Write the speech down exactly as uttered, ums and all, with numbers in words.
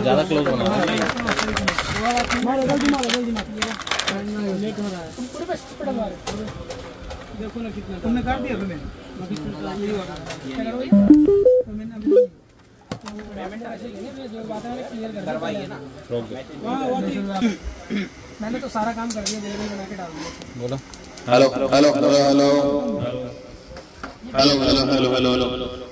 ज्यादा क्लोज बना मारो जल्दी मारो जल्दी मारो लेट हो रहा है तुम पूरे पे पड़ा मारो देखो ना कितना तुमने काट दिया तुम्हें अभी यही हो रहा है क्या करो भाई तो मैंने अभी पेमेंट ऐसे ही है जो बात है क्लियर कर करवाइए ना रोक दो हां वो मैंने तो सारा काम कर दिया डिलीवरी बना के डाल दिया बोलो hello hello hello hello hello hello hello hello